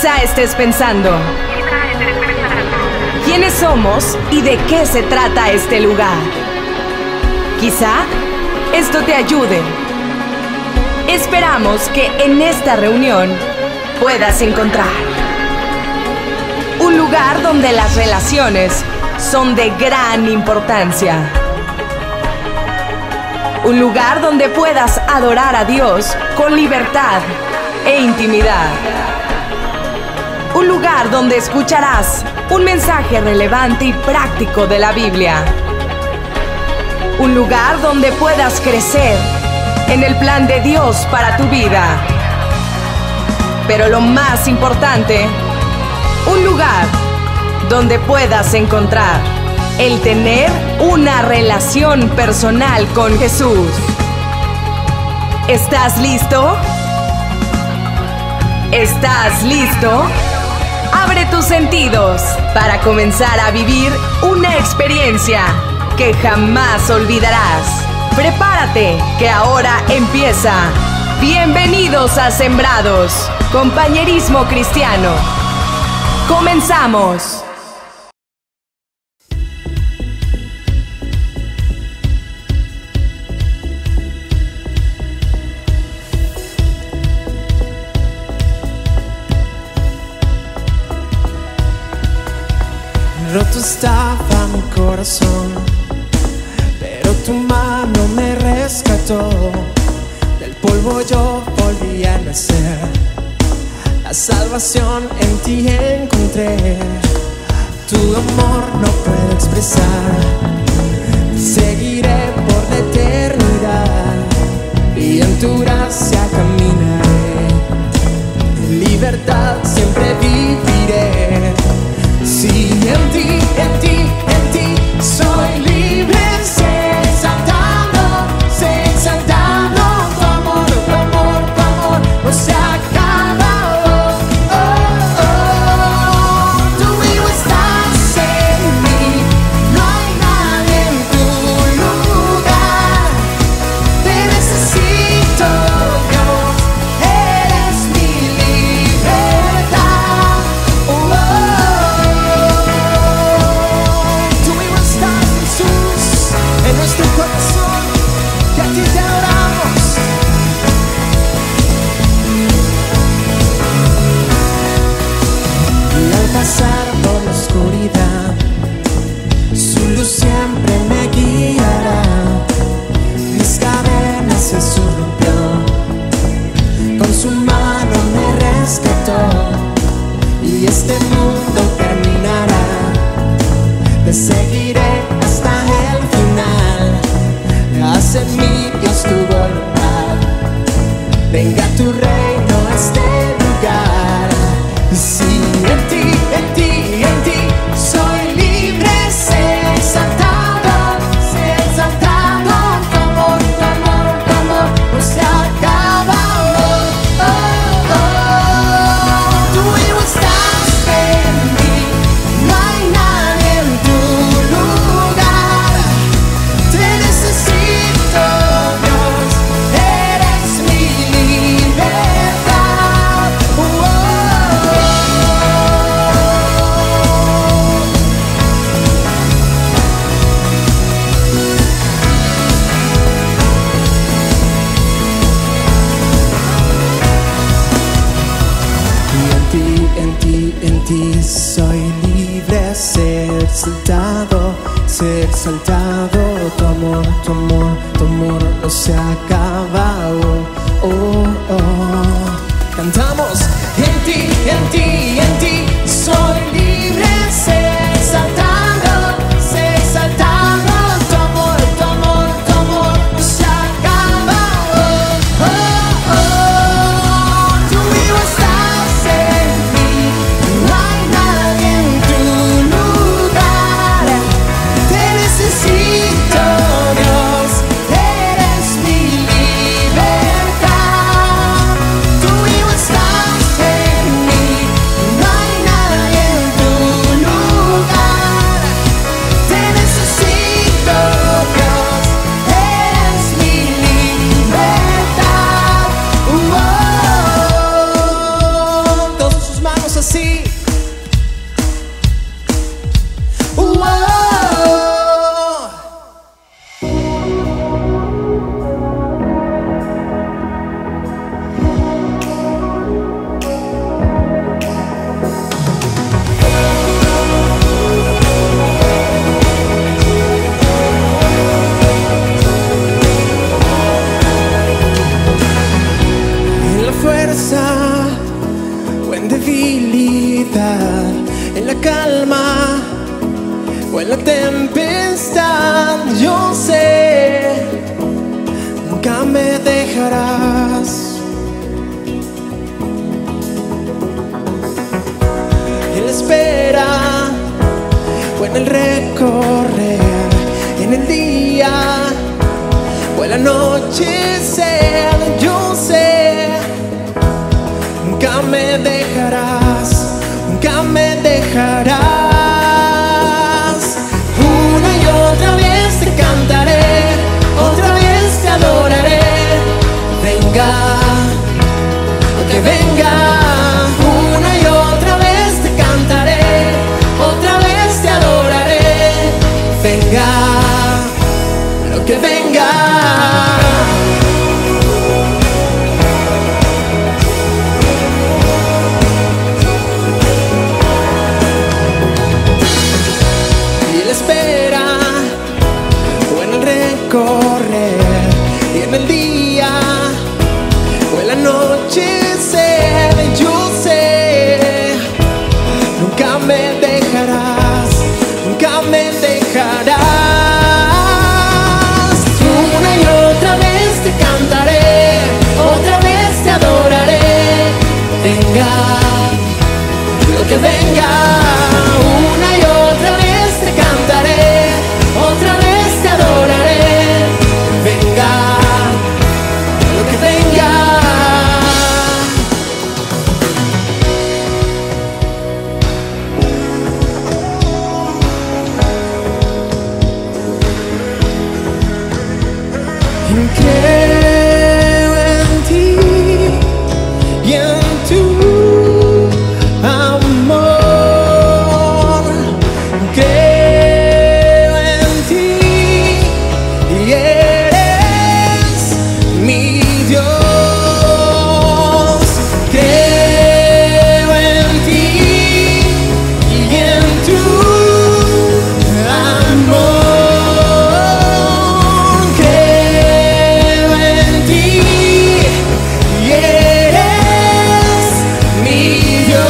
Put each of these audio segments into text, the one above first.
Quizá estés pensando, ¿quiénes somos y de qué se trata este lugar? Quizá esto te ayude. Esperamos que en esta reunión puedas encontrar un lugar donde las relaciones son de gran importancia. Un lugar donde puedas adorar a Dios con libertad e intimidad. Un lugar donde escucharás un mensaje relevante y práctico de la Biblia. Un lugar donde puedas crecer en el plan de Dios para tu vida. Pero lo más importante, un lugar donde puedas encontrar el tener una relación personal con Jesús. ¿Estás listo? ¿Estás listo? Abre tus sentidos para comenzar a vivir una experiencia que jamás olvidarás. Prepárate, que ahora empieza. Bienvenidos a Sembrados, Compañerismo Cristiano. ¡Comenzamos! Roto estaba mi corazón, pero tu mano me rescató. Del polvo yo volví a nacer. La salvación en ti encontré. Tu amor no puedo expresar. Te seguiré por la eternidad y en tu gracia caminaré. En libertad siempre viviré. Si en ti, en ti, en ti soy libre, sé exaltado, tu amor, tu amor, tu amor no se acaba. Tú vivo estás en mí, no hay nadie en tu lugar. Te necesito, Dios, eres mi libertad. En nuestro corazón, y a ti te adoramos. Y al pasar por la oscuridad, su luz siempre me guiará. Mis cadenas Jesús rompió, con su mano me rescató. Y este mundo terminará, te seguiré hasta el final. Haz en mí, Dios, tu voluntad. Venga tu reino a este lugar. Si en ti, en ti, en ti soy libre, sé exaltado, tu amor, tu amor, tu amor no se acaba. Tú vivo estás en mí, no hay nadie en tu lugar. Te necesito, Dios, eres mi libertad. Y en ti soy libre, ser exaltado, tu amor, tu amor, tu amor no se acaba. Cantamos, en ti soy libre, ser exaltado, tu amor, tu amor, tu amor no se acaba. Tú vivo estás en mí, no hay nadie en tu lugar. Te necesito, Dios, eres mi libertad. o en la tempestad, yo sé, nunca me dejarás. Él espera, o en el recorrer, en el día, o el anochecer, yo sé, nunca me dejarás, nunca me dejarás. Una y otra vez te cantaré, otra vez te adoraré. Venga, lo que venga. Una y otra vez te cantaré, otra vez te adoraré. Venga, lo que venga. Correr, y en el día o el anochecer, yo sé, nunca me dejarás, nunca me dejarás. Una y otra vez te cantaré, otra vez te adoraré. Venga, lo que venga. Una y otra vez te cantaré, otra vez te adoraré. Venga, lo que venga. Creo en ti y en tu amor. Creo en ti y eres mi Dios. Creo en ti y en tu amor. Creo en ti y eres mi Dios.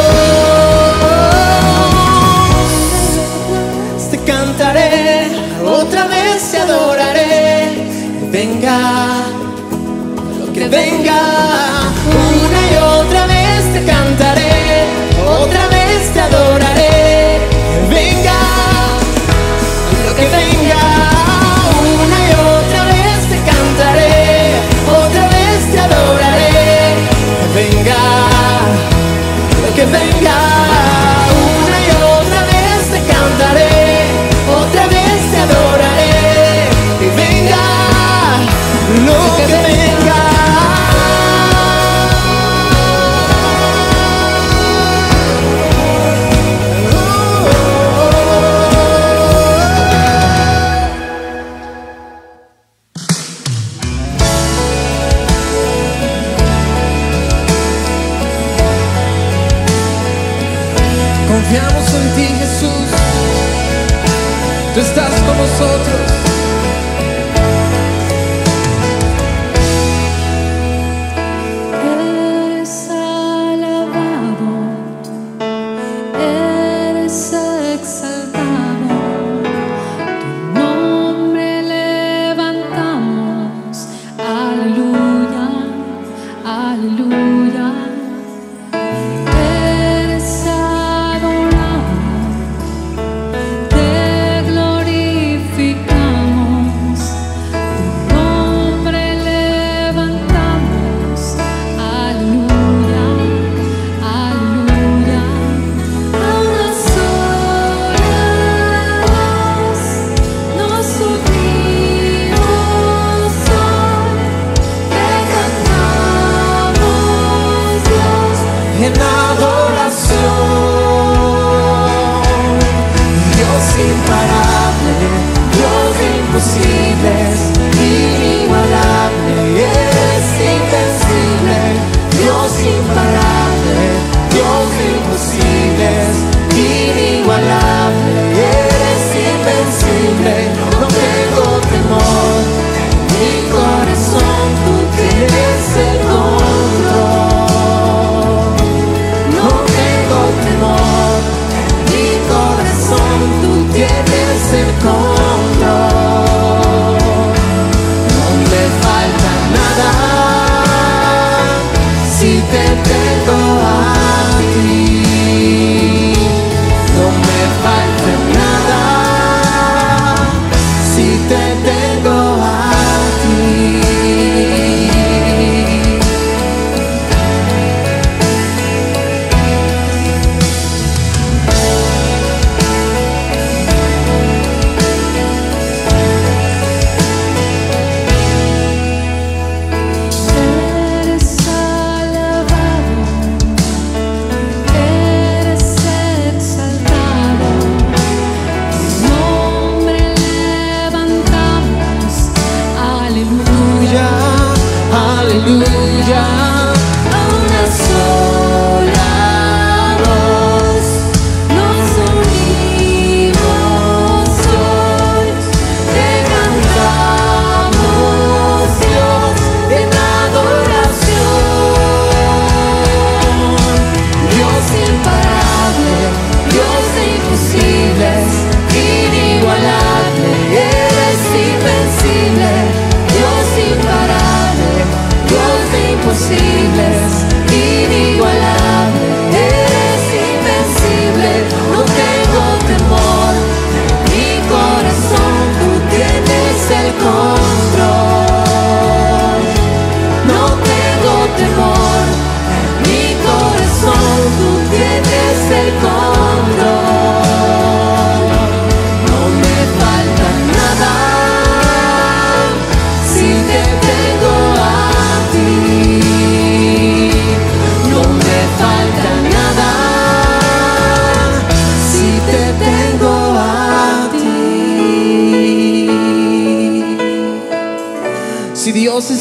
Te cantaré, otra vez te adoraré. Venga, lo que venga. Una y otra vez te cantaré, otra vez te adoraré. Venga, lo que venga. Una y otra vez te cantaré, otra vez te adoraré. Venga, lo que venga. Una y otra vez te cantaré, otra vez te adoraré. Y venga, lo que venga. Confiamos en ti, Jesús. Tú estás con nosotros. Eres alabado, eres exaltado, tu nombre levantamos. Aleluya, aleluya. Eres adorado, te glorificamos.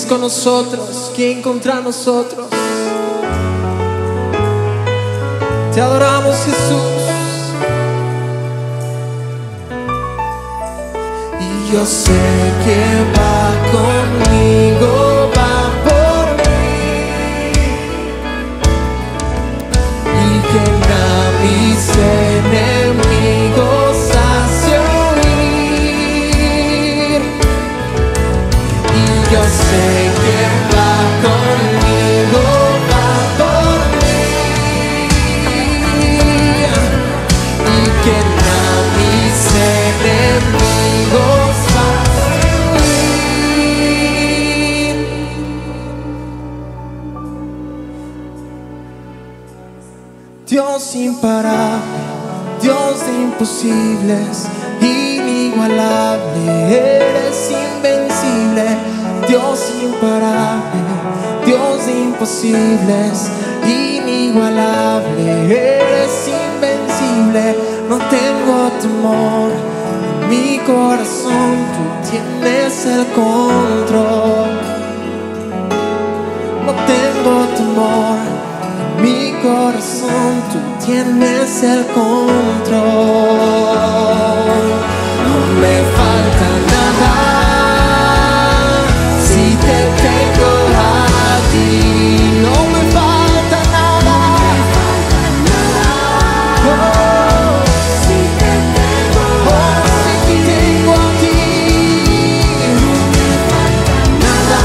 es con nosotros? ¿Quién contra nosotros? Te adoramos, Jesús. Y yo sé que va conmigo, va por mí, y que a mis enemigos hace huir. Y yo sé que va conmigo, va por mí, y que a mis enemigos hace huir. Dios imparable, Dios de imposibles, inigualable, eres invencible. Dios imparable, Dios de imposibles, inigualable, eres invencible. No tengo temor, en mi corazón tú tienes el control. No tengo temor, en mi corazón tú tienes el control. No me falta nada si te tengo a ti. No me falta nada. Oh, si te tengo a ti. No me falta nada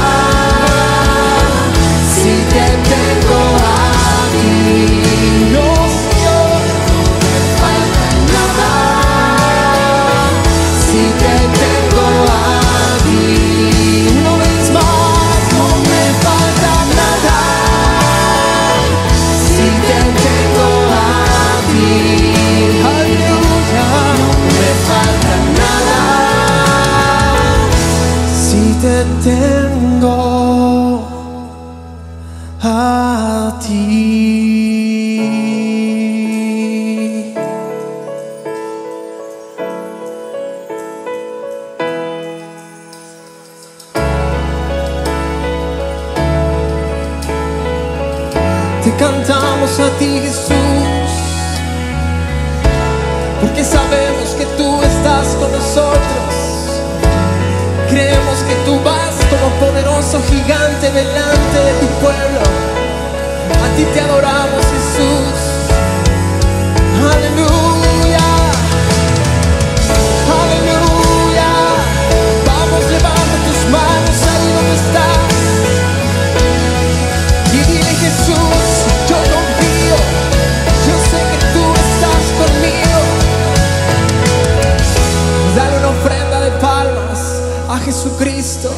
si te tengo a ti. No, Señor, no me falta nada si te tengo a ti. Una vez más, no me falta nada si te tengo a ti. Aleluya, no me falta nada si te tengo a ti. Te cantamos a ti, Jesús, porque sabemos que tú estás con nosotros. Creemos que tú vas como poderoso gigante delante de tu pueblo. A ti te adoramos, Jesús. Aleluya, aleluya. Vamos, levanta tus manos ahí donde estás y dile: Jesús, yo confío, yo sé que tú estás conmigo. Dale una ofrenda de palmas a Jesucristo.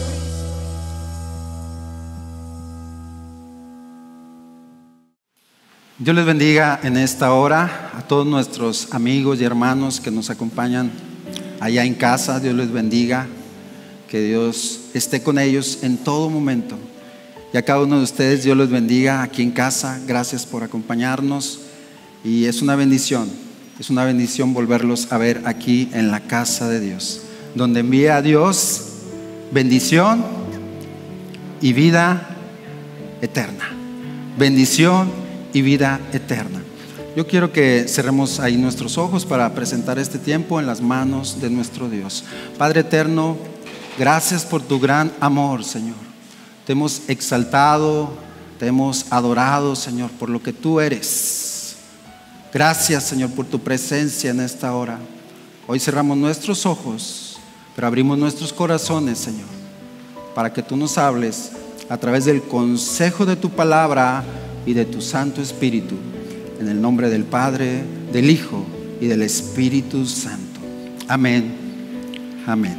Dios les bendiga en esta hora a todos nuestros amigos y hermanos que nos acompañan allá en casa. Dios les bendiga, que Dios esté con ellos en todo momento. Y a cada uno de ustedes Dios los bendiga aquí en casa. Gracias por acompañarnos y es una bendición volverlos a ver aquí en la casa de Dios, donde envía a Dios bendición y vida eterna. Bendición y vida eterna. Yo quiero que cerremos ahí nuestros ojos para presentar este tiempo en las manos de nuestro Dios. Padre eterno, gracias por tu gran amor, Señor. Te hemos exaltado, te hemos adorado, Señor, por lo que tú eres. Gracias, Señor, por tu presencia en esta hora. Hoy cerramos nuestros ojos, pero abrimos nuestros corazones, Señor, para que tú nos hables a través del consejo de tu palabra y de tu Santo Espíritu, en el nombre del Padre, del Hijo y del Espíritu Santo. Amén. Amén.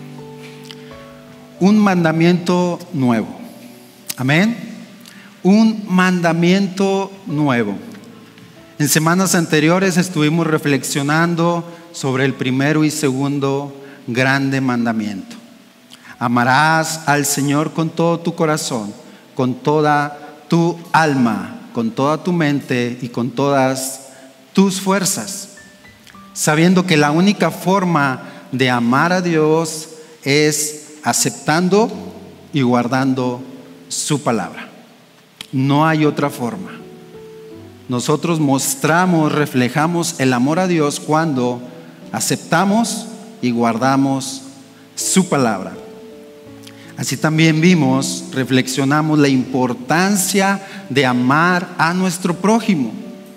Un mandamiento nuevo. Amén. Un mandamiento nuevo. En semanas anteriores estuvimos reflexionando sobre el primero y segundo grande mandamiento. Amarás al Señor con todo tu corazón, con toda tu alma, con toda tu mente y con todas tus fuerzas, sabiendo que la única forma de amar a Dios es aceptando y guardando su palabra. No hay otra forma. Nosotros mostramos, reflejamos el amor a Dios cuando aceptamos y guardamos su palabra. Así también vimos, reflexionamos la importancia de amar a nuestro prójimo.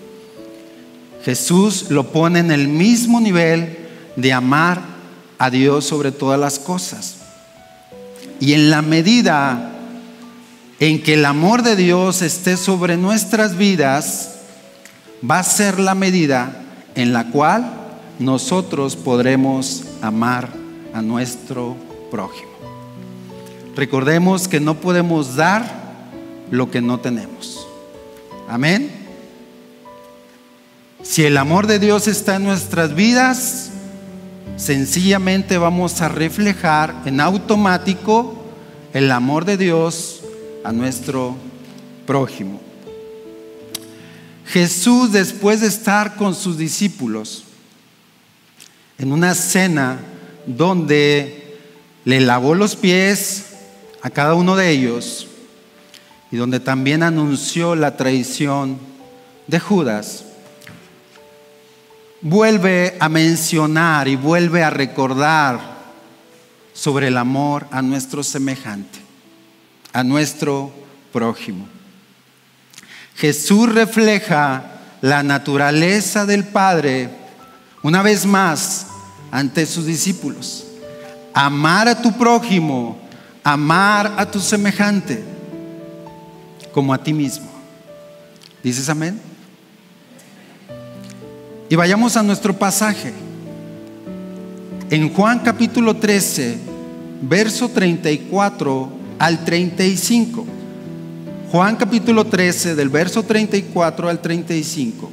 Jesús lo pone en el mismo nivel de amar a Dios sobre todas las cosas. Y en la medida en que el amor de Dios esté sobre nuestras vidas, va a ser la medida en la cual nosotros podremos amar a nuestro prójimo. Recordemos que no podemos dar lo que no tenemos. Amén. Si el amor de Dios está en nuestras vidas, sencillamente vamos a reflejar en automático el amor de Dios a nuestro prójimo. Jesús, después de estar con sus discípulos en una cena donde le lavó los pies a cada uno de ellos y donde también anunció la traición de Judas, vuelve a mencionar y vuelve a recordar sobre el amor a nuestro semejante, a nuestro prójimo. Jesús refleja la naturaleza del Padre una vez más ante sus discípulos. Amar a tu prójimo, amar a tu semejante como a ti mismo. ¿Dices amén? Y vayamos a nuestro pasaje. En Juan capítulo 13, verso 34 al 35. Juan capítulo 13, del verso 34 al 35.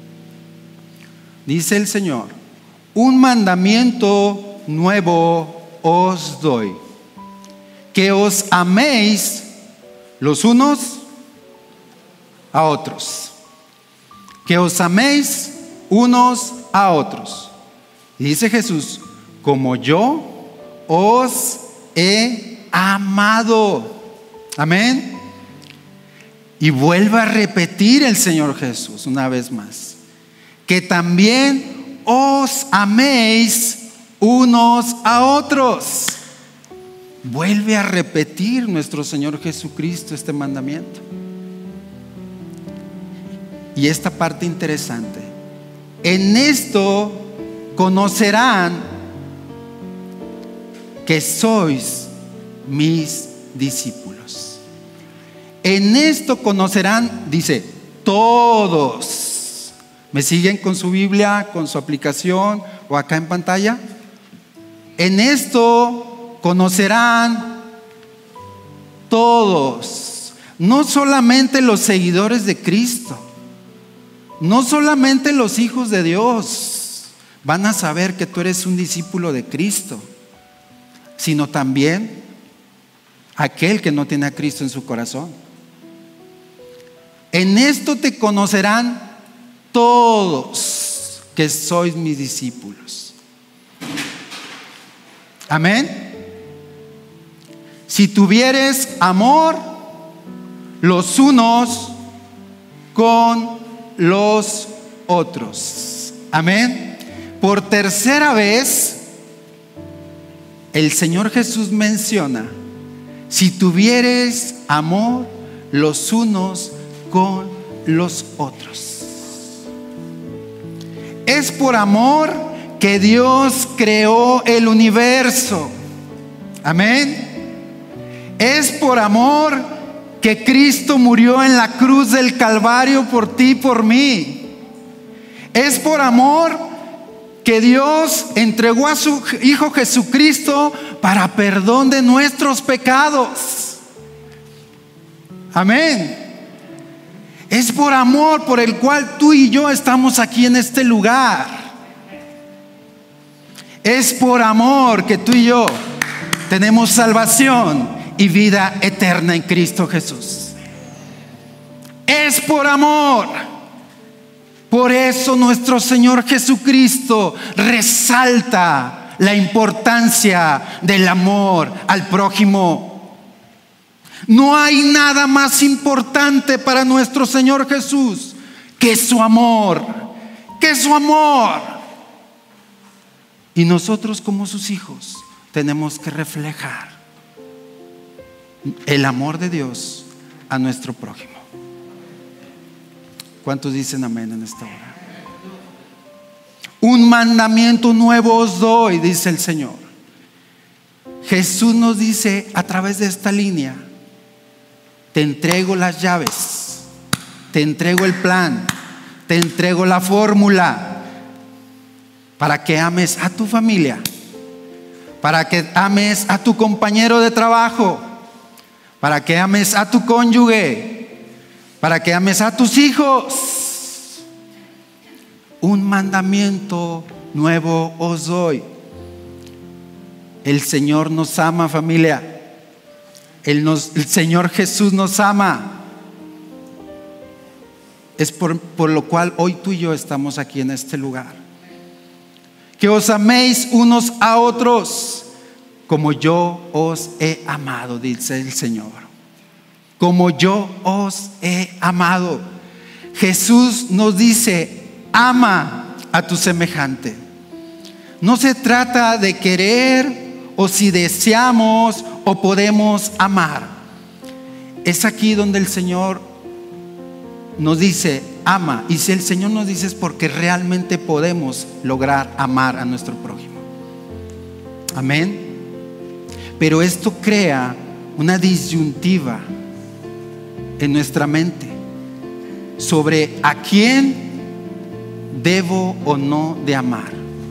Dice el Señor: un mandamiento nuevo os doy, que os améis los unos a otros. Que os améis unos a otros. Y dice Jesús: como yo os he amado. Amén. Y vuelve a repetir el Señor Jesús una vez más: que también os améis unos a otros. Vuelve a repetir nuestro Señor Jesucristo este mandamiento. Y esta parte interesante: en esto conocerán que sois mis discípulos. En esto conocerán, dice, todos. ¿Me siguen con su Biblia, con su aplicación o acá en pantalla? En esto conocerán todos, no solamente los seguidores de Cristo, no solamente los hijos de Dios van a saber que tú eres un discípulo de Cristo, sino también aquel que no tiene a Cristo en su corazón. En esto te conocerán todos que sois mis discípulos. Amén. Si tuvieres amor los unos con los otros. Amén. Por tercera vez el Señor Jesús menciona: si tuvieres amor los unos con los otros. Es por amor que Dios creó el universo. Amén. Es por amor que Cristo murió en la cruz del Calvario por ti y por mí. Es por amor que Dios entregó a su Hijo Jesucristo para perdón de nuestros pecados. Amén. Es por amor por el cual tú y yo estamos aquí en este lugar. Es por amor que tú y yo tenemos salvación y vida eterna en Cristo Jesús. Es por amor. Por eso nuestro Señor Jesucristo resalta la importancia del amor al prójimo. No hay nada más importante para nuestro Señor Jesús que su amor, que su amor. Y nosotros como sus hijos tenemos que reflejar el amor de Dios a nuestro prójimo. ¿Cuántos dicen amén en esta hora? Un mandamiento nuevo os doy, dice el Señor. Jesús nos dice a través de esta línea: te entrego las llaves, te entrego el plan, te entrego la fórmula para que ames a tu familia, para que ames a tu compañero de trabajo, para que ames a tu cónyuge, para que ames a tus hijos. Un mandamiento nuevo os doy. El Señor nos ama, familia. El Señor Jesús nos ama. Es por lo cual hoy tú y yo estamos aquí en este lugar. Que os améis unos a otros como yo os he amado, dice el Señor. Como yo os he amado. Jesús nos dice: ama a tu semejante. No se trata de querer o si deseamos o podemos amar. Es aquí donde el Señor nos dice: ama. Y si el Señor nos dice, es porque realmente podemos lograr amar a nuestro prójimo. Amén. Pero esto crea una disyuntiva en nuestra mente sobre a quién debo o no de amar.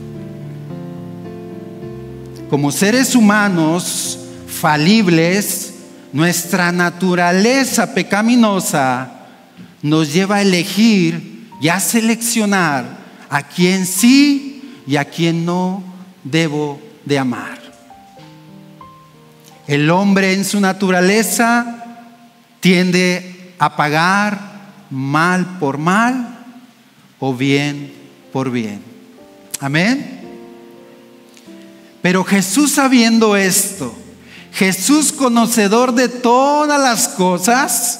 Como seres humanos falibles, nuestra naturaleza pecaminosa nos lleva a elegir y a seleccionar a quién sí y a quién no debo de amar. El hombre en su naturaleza tiende a pagar mal por mal o bien por bien. Amén. Pero Jesús, sabiendo esto, Jesús, conocedor de todas las cosas,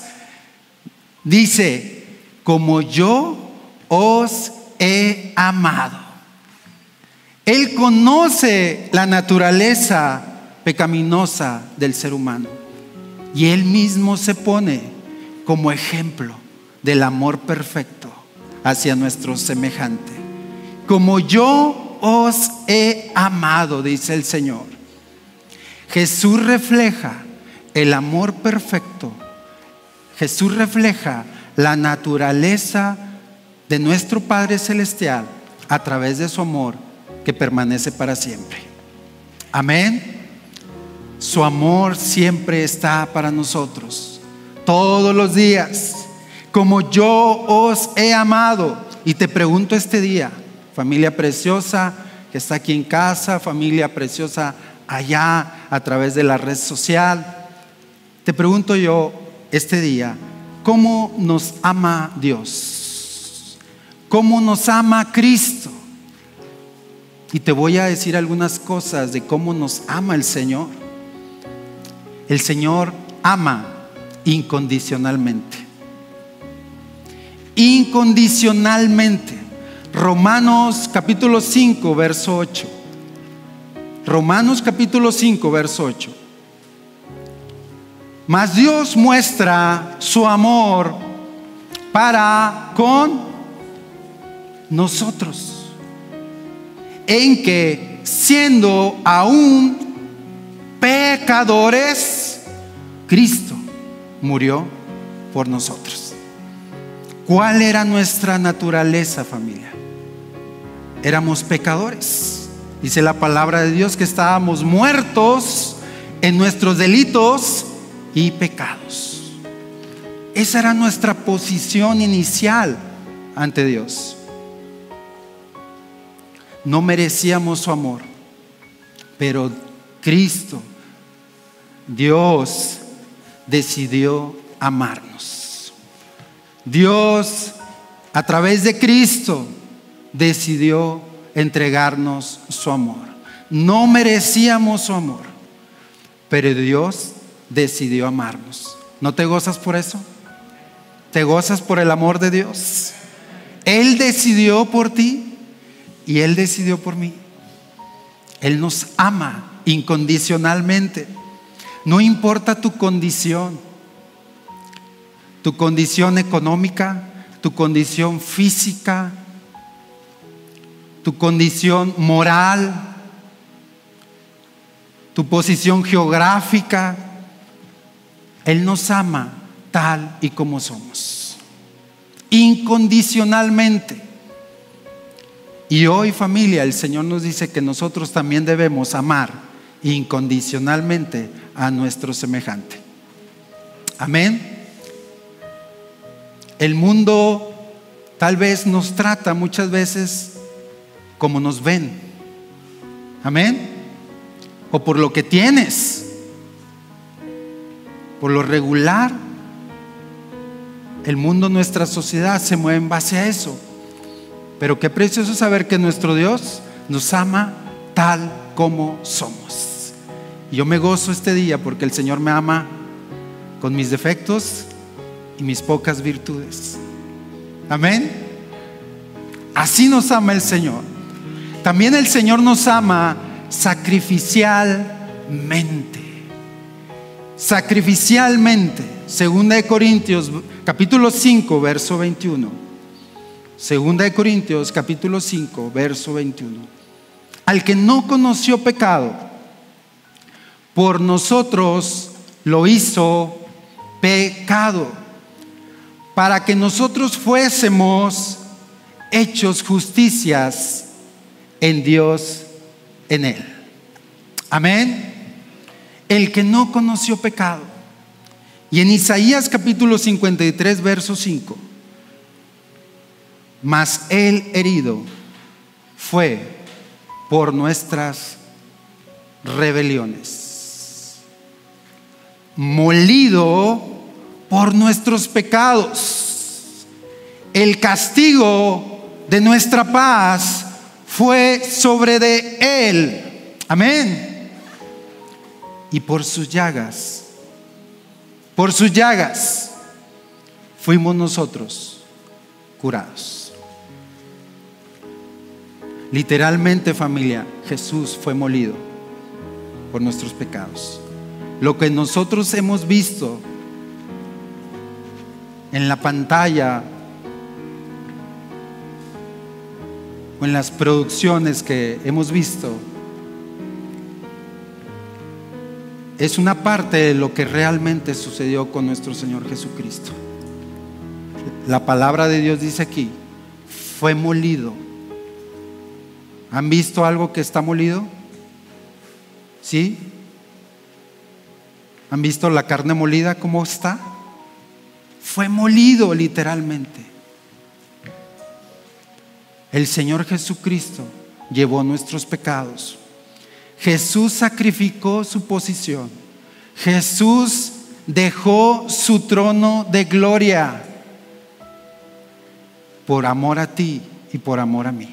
dice: como yo os he amado. Él conoce la naturaleza pecaminosa del ser humano y Él mismo se pone como ejemplo del amor perfecto hacia nuestro semejante. Como yo os he amado, dice el Señor. Jesús refleja el amor perfecto. Jesús refleja la naturaleza de nuestro Padre Celestial a través de su amor que permanece para siempre. Amén. Su amor siempre está para nosotros, todos los días. Como yo os he amado. Y te pregunto este día, familia preciosa que está aquí en casa, familia preciosa allá a través de la red social, te pregunto yo este día: ¿cómo nos ama Dios? ¿Cómo nos ama Cristo? Y te voy a decir algunas cosas de cómo nos ama el Señor. El Señor ama incondicionalmente. Incondicionalmente. Romanos capítulo 5, verso 8. Romanos capítulo 5, verso 8. Mas Dios muestra su amor para con nosotros, en que siendo aún pecadores, Cristo murió por nosotros. ¿Cuál era nuestra naturaleza, familia? Éramos pecadores. Dice la palabra de Dios que estábamos muertos en nuestros delitos y pecados. Esa era nuestra posición inicial ante Dios. No merecíamos su amor, pero Cristo, Dios, decidió amarnos. Dios, a través de Cristo, decidió entregarnos su amor. No merecíamos su amor, pero Dios decidió amarnos. ¿No te gozas por eso? ¿Te gozas por el amor de Dios? Él decidió por ti y Él decidió por mí. Él nos ama incondicionalmente. No importa tu condición económica, tu condición física, tu condición moral, tu posición geográfica. Él nos ama tal y como somos, incondicionalmente. Y hoy, familia, el Señor nos dice que nosotros también debemos amar incondicionalmente a nuestro semejante. Amén. El mundo tal vez nos trata muchas veces como nos ven. Amén. O por lo que tienes. Por lo regular, el mundo, nuestra sociedad se mueve en base a eso. Pero qué precioso saber que nuestro Dios nos ama tal como somos. Y yo me gozo este día porque el Señor me ama con mis defectos y mis pocas virtudes. Amén. Así nos ama el Señor. También el Señor nos ama sacrificialmente. Sacrificialmente. Segunda de Corintios capítulo 5 verso 21. Segunda de Corintios capítulo 5 verso 21. Al que no conoció pecado, por nosotros lo hizo pecado, para que nosotros fuésemos hechos justicias en Dios, en Él. Amén. El que no conoció pecado. Y en Isaías capítulo 53 verso 5, mas Él herido fue por nuestras rebeliones, molido por nuestros pecados. El castigo de nuestra paz fue sobre de Él. Amén. Y por sus llagas fuimos nosotros curados. Literalmente, familia, Jesús fue molido por nuestros pecados. Lo que nosotros hemos visto en la pantalla o en las producciones que hemos visto es una parte de lo que realmente sucedió con nuestro Señor Jesucristo. La palabra de Dios dice aquí, fue molido. ¿Han visto algo que está molido? ¿Sí? ¿Han visto la carne molida cómo está? Fue molido literalmente. El Señor Jesucristo llevó nuestros pecados. Jesús sacrificó su posición. Jesús dejó su trono de gloria por amor a ti y por amor a mí.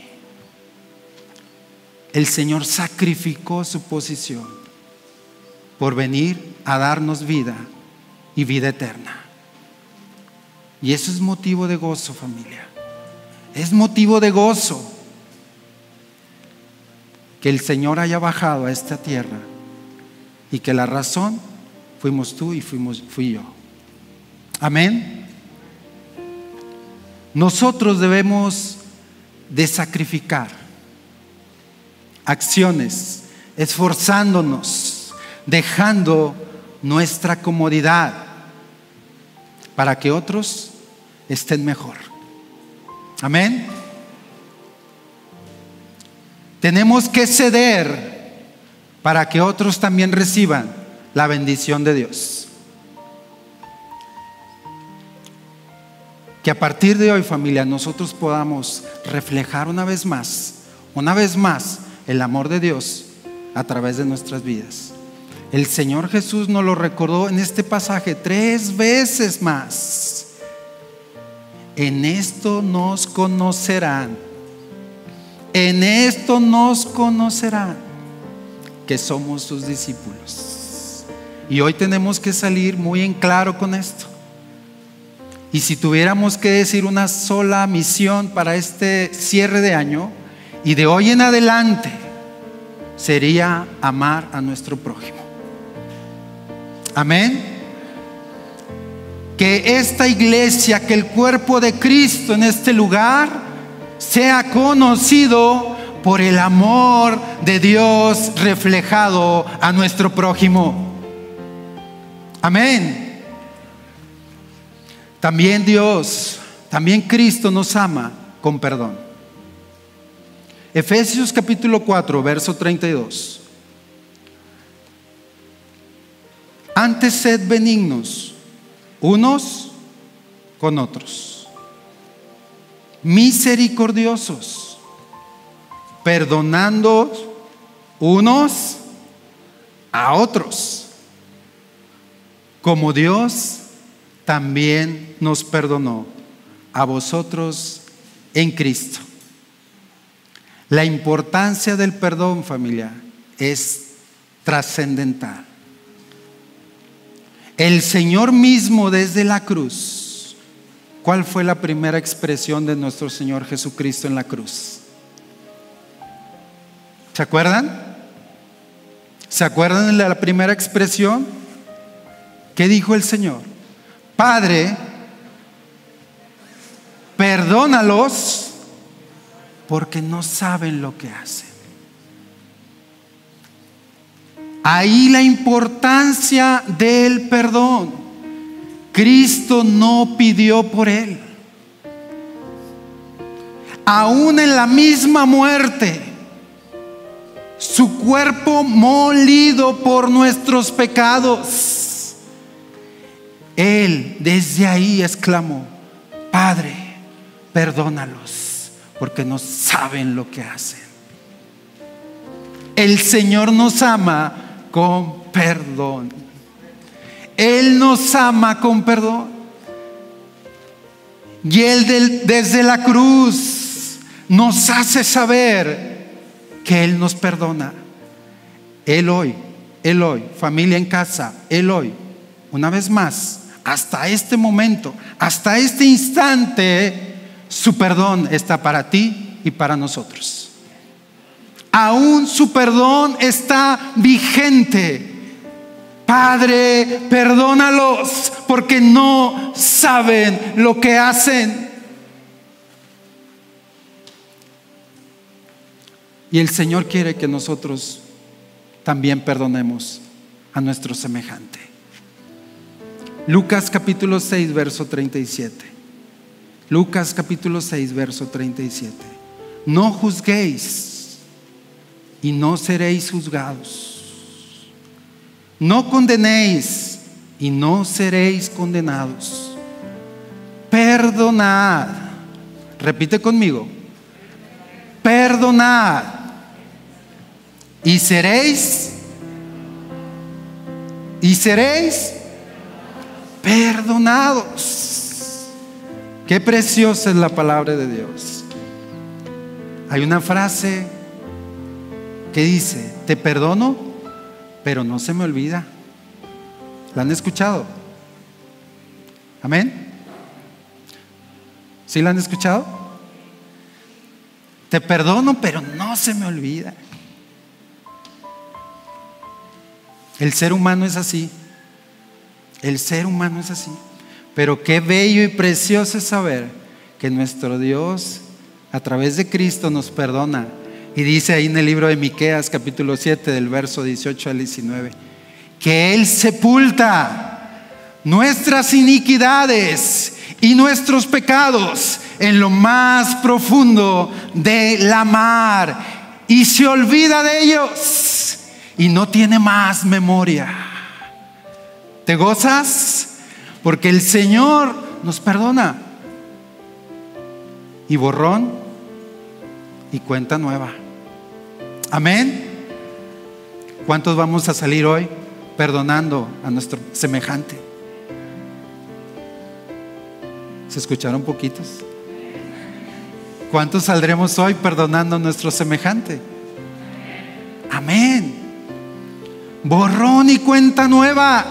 El Señor sacrificó su posición por venir a darnos vida y vida eterna. Y eso es motivo de gozo, familia. Es motivo de gozo que el Señor haya bajado a esta tierra y que la razón fuimos tú y fui yo. Amén. Nosotros debemos de sacrificar acciones, esforzándonos, dejando nuestra comodidad para que otros estén mejor. Amén. Tenemos que ceder para que otros también reciban la bendición de Dios. Que a partir de hoy, familia, nosotros podamos reflejar una vez más el amor de Dios a través de nuestras vidas. El Señor Jesús nos lo recordó en este pasaje 3 veces más. En esto nos conocerán. En esto nos conocerán que somos sus discípulos. Y hoy tenemos que salir muy en claro con esto. Y si tuviéramos que decir una sola misión para este cierre de año y de hoy en adelante, sería amar a nuestro prójimo. Amén. Que esta iglesia, que el cuerpo de Cristo en este lugar sea conocido por el amor de Dios reflejado a nuestro prójimo. Amén. También Dios, también Cristo nos ama con perdón. Efesios capítulo 4, verso 32. Antes sed benignos unos con otros, misericordiosos, perdonando unos a otros, como Dios también nos perdonó a vosotros en Cristo. La importancia del perdón, familia, es trascendental. El Señor mismo desde la cruz, ¿cuál fue la primera expresión de nuestro Señor Jesucristo en la cruz? ¿Se acuerdan? ¿Se acuerdan de la primera expresión? ¿Qué dijo el Señor? Padre, perdónalos porque no saben lo que hacen. Ahí la importancia del perdón. Cristo no pidió por él. Aún en la misma muerte, su cuerpo molido por nuestros pecados, él desde ahí exclamó: Padre, perdónalos porque no saben lo que hacen. El Señor nos ama con perdón. Él nos ama con perdón. Y Él desde la cruz nos hace saber que Él nos perdona. Él hoy, familia en casa, Él hoy, una vez más, hasta este momento, hasta este instante, su perdón está para ti y para nosotros. Aún su perdón está vigente. Padre, perdónalos porque no saben lo que hacen. Y el Señor quiere que nosotros también perdonemos a nuestro semejante. Lucas capítulo 6, verso 37. Lucas capítulo 6, verso 37. No juzguéis y no seréis juzgados. No condenéis y no seréis condenados. Perdonad. Repite conmigo. Perdonad y seréis perdonados. Qué preciosa es la palabra de Dios. Hay una frase que dice: te perdono, pero no se me olvida. ¿La han escuchado? ¿Amén? ¿Sí la han escuchado? Te perdono, pero no se me olvida. El ser humano es así. El ser humano es así. Pero qué bello y precioso es saber que nuestro Dios, a través de Cristo, nos perdona. Y dice ahí en el libro de Miqueas capítulo 7 del verso 18 al 19 que Él sepulta nuestras iniquidades y nuestros pecados en lo más profundo de la mar y se olvida de ellos y no tiene más memoria. ¿Te gozas? Porque el Señor nos perdona. Y borrón y cuenta nueva. Amén. ¿Cuántos vamos a salir hoy perdonando a nuestro semejante? ¿Se escucharon poquitos? ¿Cuántos saldremos hoy perdonando a nuestro semejante? Amén. borrón y cuenta nueva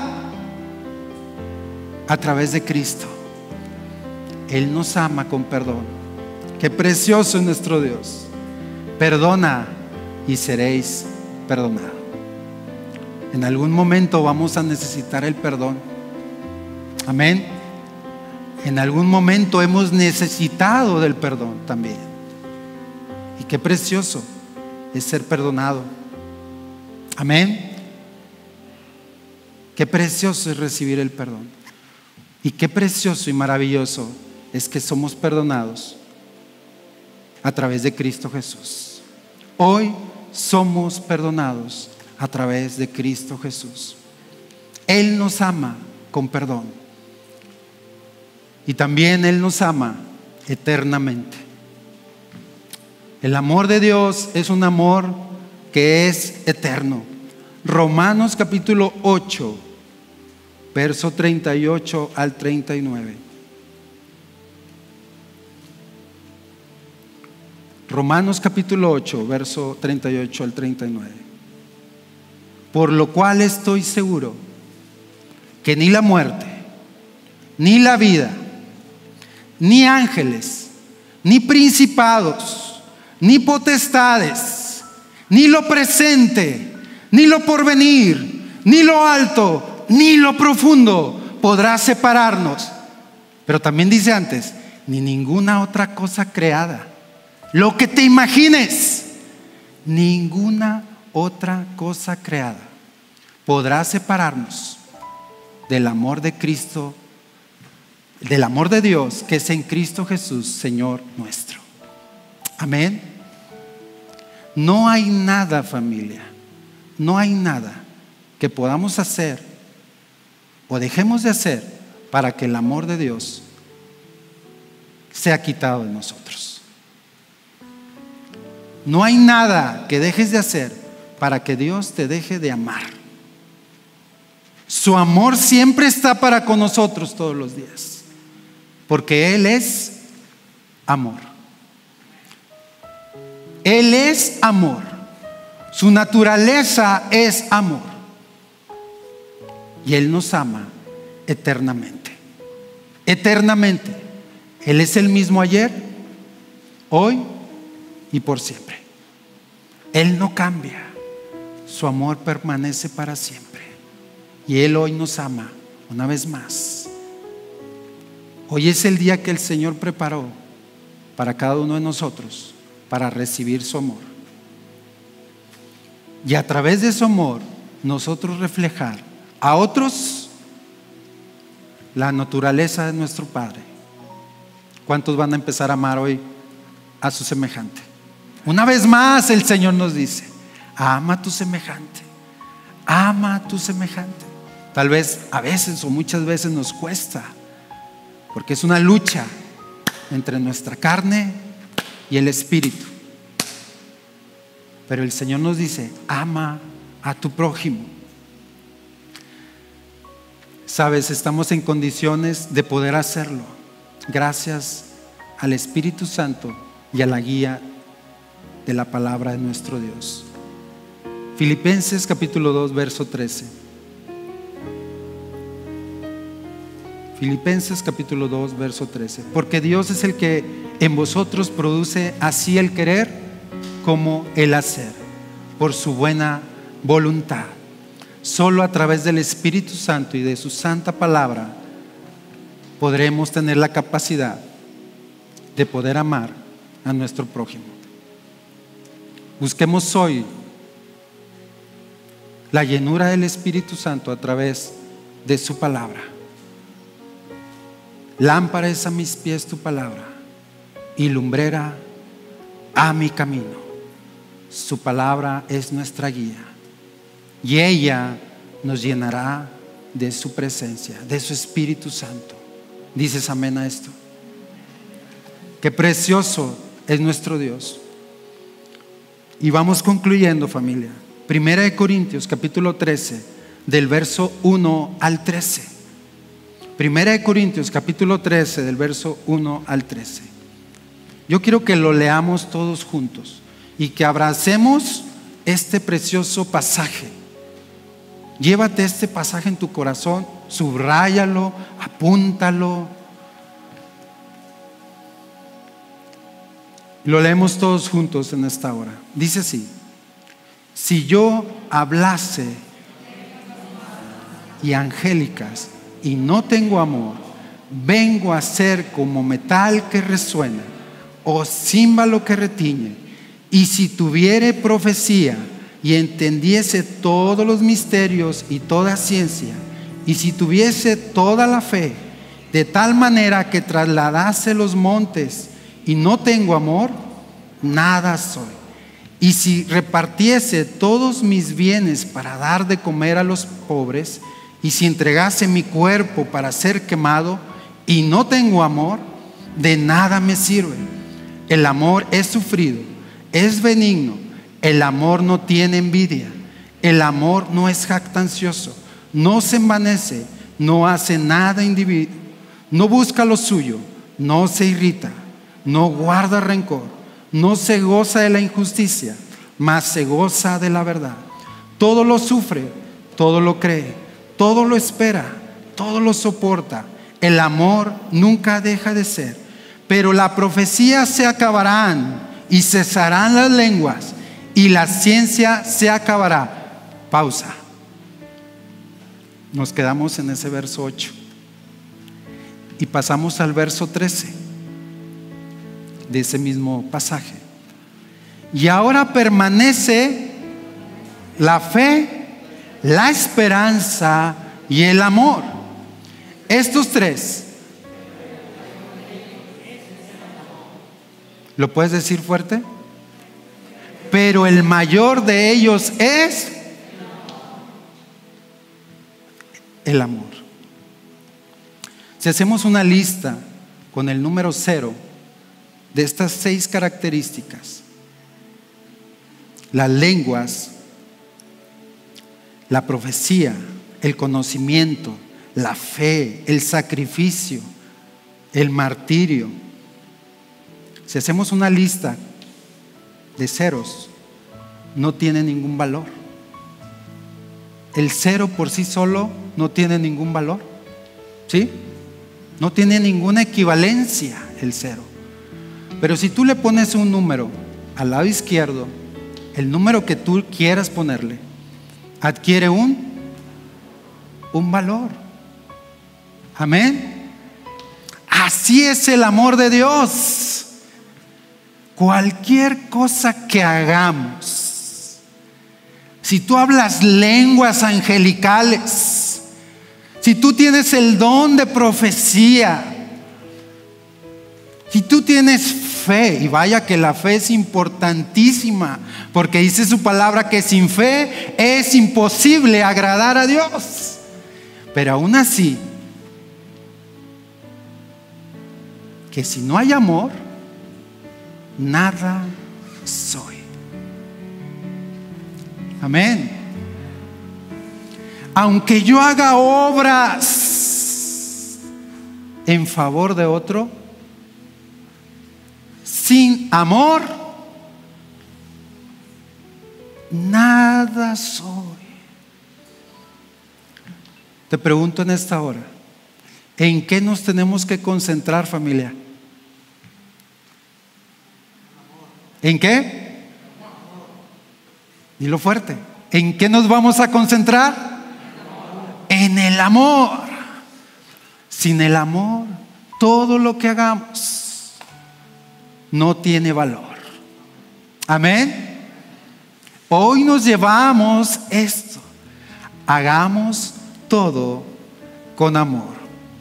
a través de Cristo. Él nos ama con perdón. Qué precioso es nuestro Dios. Perdona y seréis perdonados. En algún momento vamos a necesitar el perdón. Amén. En algún momento hemos necesitado del perdón también. Y qué precioso es ser perdonado. Amén. Qué precioso es recibir el perdón. Y qué precioso y maravilloso es que somos perdonados a través de Cristo Jesús. Hoy somos perdonados a través de Cristo Jesús. Él nos ama con perdón. Y también Él nos ama eternamente. El amor de Dios es un amor que es eterno. Romanos capítulo 8, verso 38 al 39. Romanos capítulo 8, verso 38 al 39. Por lo cual estoy seguro que ni la muerte, ni la vida, ni ángeles, ni principados, ni potestades, ni lo presente, ni lo porvenir, ni lo alto, ni lo profundo podrá separarnos. Pero también dice antes, ni ninguna otra cosa creada. Lo que te imagines, ninguna otra cosa creada podrá separarnos del amor de Cristo, del amor de Dios que es en Cristo Jesús, Señor nuestro. Amén. No hay nada, familia, no hay nada que podamos hacer o dejemos de hacer para que el amor de Dios sea quitado de nosotros. No hay nada que dejes de hacer para que Dios te deje de amar. Su amor siempre está para con nosotros todos los días, porque Él es amor. Él es amor. Su naturaleza es amor. Y Él nos ama eternamente. Eternamente. Él es el mismo ayer, hoy y por siempre. Él no cambia. Su amor permanece para siempre. Y Él hoy nos ama una vez más. Hoy es el día que el Señor preparó para cada uno de nosotros para recibir su amor. Y a través de su amor nosotros reflejar a otros la naturaleza de nuestro Padre. ¿Cuántos van a empezar a amar hoy a su semejante? Una vez más el Señor nos dice: ama a tu semejante, ama a tu semejante. Tal vez a veces o muchas veces nos cuesta, porque es una lucha entre nuestra carne y el Espíritu. Pero el Señor nos dice: ama a tu prójimo. Sabes, estamos en condiciones de poder hacerlo gracias al Espíritu Santo y a la guía de la palabra de nuestro Dios. Filipenses capítulo 2, verso 13. Filipenses capítulo 2, verso 13. Porque Dios es el que en vosotros produce así el querer como el hacer, por su buena voluntad. Solo a través del Espíritu Santo y de su santa palabra podremos tener la capacidad de poder amar a nuestro prójimo. Busquemos hoy la llenura del Espíritu Santo a través de su palabra. Lámpara es a mis pies tu palabra y lumbrera a mi camino. Su palabra es nuestra guía y ella nos llenará de su presencia, de su Espíritu Santo. ¿Dices amén a esto? Qué precioso es nuestro Dios. Y vamos concluyendo, familia. Primera de Corintios capítulo 13, del verso 1 al 13. Primera de Corintios capítulo 13, del verso 1 al 13. Yo quiero que lo leamos todos juntos y que abracemos este precioso pasaje Llévate este pasaje en tu corazón, subráyalo, apúntalo. Lo leemos todos juntos en esta hora. Dice así: si yo hablase y angélicas y no tengo amor, vengo a ser como metal que resuena o címbalo que retiñe. Y si tuviere profecía y entendiese todos los misterios y toda ciencia, y si tuviese toda la fe, de tal manera que trasladase los montes, y no tengo amor, nada soy. Y si repartiese todos mis bienes para dar de comer a los pobres, y si entregase mi cuerpo para ser quemado, y no tengo amor, de nada me sirve. El amor es sufrido, es benigno. El amor no tiene envidia. El amor no es jactancioso, no se envanece, no hace nada indebido, no busca lo suyo, no se irrita, no guarda rencor, no se goza de la injusticia, mas se goza de la verdad. Todo lo sufre, todo lo cree, todo lo espera, todo lo soporta. El amor nunca deja de ser. Pero la profecía se acabarán y cesarán las lenguas y la ciencia se acabará. Pausa. Nos quedamos en ese verso 8 y pasamos al verso 13 de ese mismo pasaje. Y ahora permanece la fe, la esperanza y el amor. Estos tres. ¿Lo puedes decir fuerte? Pero el mayor de ellos es el amor. Si hacemos una lista con el número 0 de estas 6 características: las lenguas, la profecía, el conocimiento, la fe, el sacrificio, el martirio. Si hacemos una lista de ceros, no tiene ningún valor. El 0 por sí solo no tiene ningún valor, ¿sí? No tiene ninguna equivalencia el 0. Pero si tú le pones un número al lado izquierdo, el número que tú quieras ponerle adquiere un valor. Amén. Así es el amor de Dios. Cualquier cosa que hagamos, si tú hablas lenguas angelicales, si tú tienes el don de profecía, si tú tienes fe, y vaya que la fe es importantísima, porque dice su palabra que sin fe es imposible agradar a Dios. Pero aún así, que si no hay amor, nada soy. Amén. Aunque yo haga obras en favor de otro, sin amor, nada soy. Te pregunto en esta hora, ¿en qué nos tenemos que concentrar, familia? ¿En qué? Dilo fuerte. ¿En qué nos vamos a concentrar? En el amor. Sin el amor, todo lo que hagamos no tiene valor. Amén. Hoy nos llevamos esto. Hagamos todo con amor.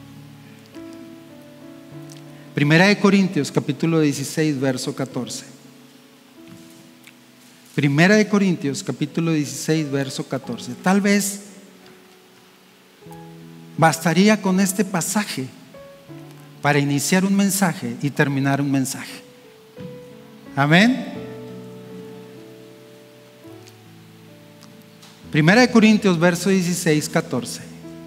Primera de Corintios, capítulo 16, verso 14. Primera de Corintios, capítulo 16, verso 14. Tal vez bastaría con este pasaje para iniciar un mensaje y terminar un mensaje. Amén. Primera de Corintios, verso 16, 14.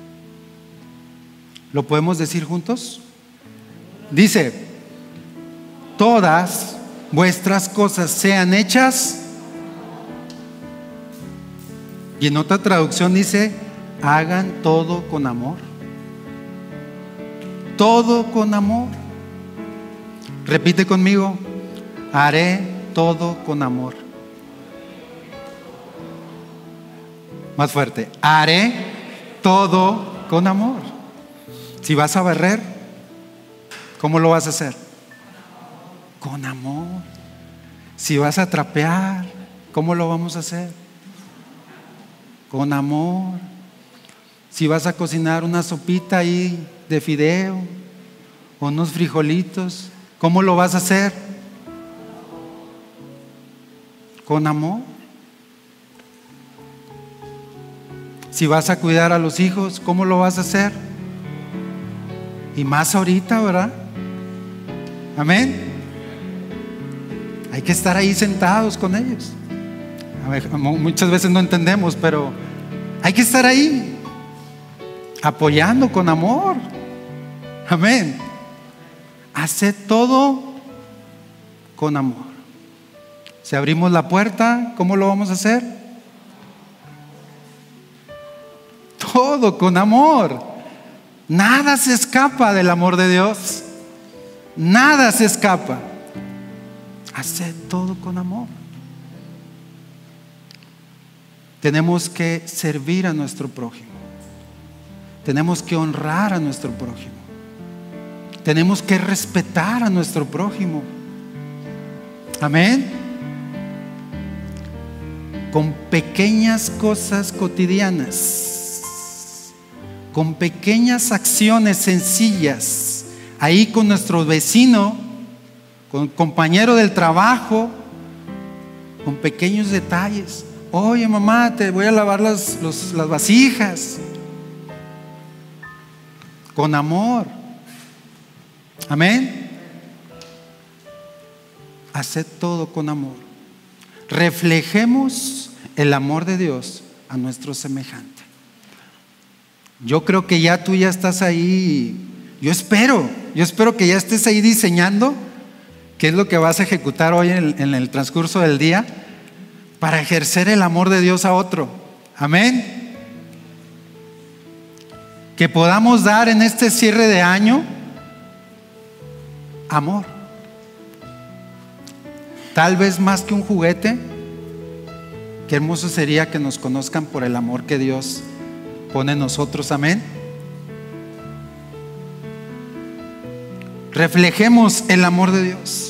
¿Lo podemos decir juntos? Dice: todas vuestras cosas sean hechas. Y en otra traducción dice: hagan todo con amor. Todo con amor. Repite conmigo: haré todo con amor. Más fuerte: haré todo con amor. Si vas a barrer, ¿cómo lo vas a hacer? Con amor. Si vas a trapear, ¿cómo lo vamos a hacer? Con amor. Si vas a cocinar una sopita ahí de fideo o unos frijolitos, ¿cómo lo vas a hacer? Con amor. Si vas a cuidar a los hijos, ¿cómo lo vas a hacer? Y más ahorita, ¿verdad? Amén. Hay que estar ahí sentados con ellos. A ver, muchas veces no entendemos, pero hay que estar ahí apoyando con amor. Amén. Haced todo con amor. Si abrimos la puerta, ¿cómo lo vamos a hacer? Todo con amor. Nada se escapa del amor de Dios. Nada se escapa. Haced todo con amor. Tenemos que servir a nuestro prójimo. Tenemos que honrar a nuestro prójimo. Tenemos que respetar a nuestro prójimo. Amén. Con pequeñas cosas cotidianas, con pequeñas acciones sencillas, ahí con nuestro vecino, con compañero del trabajo, con pequeños detalles. Oye, mamá, te voy a lavar las vasijas. Con amor. Amén. Haced todo con amor. Reflejemos el amor de Dios a nuestro semejante. Yo creo que ya tú ya estás ahí. Yo espero que ya estés ahí diseñando qué es lo que vas a ejecutar hoy en el transcurso del día para ejercer el amor de Dios a otro. Amén. Que podamos dar en este cierre de año amor. Tal vez más que un juguete, qué hermoso sería que nos conozcan por el amor que Dios pone en nosotros. Amén. Reflejemos el amor de Dios.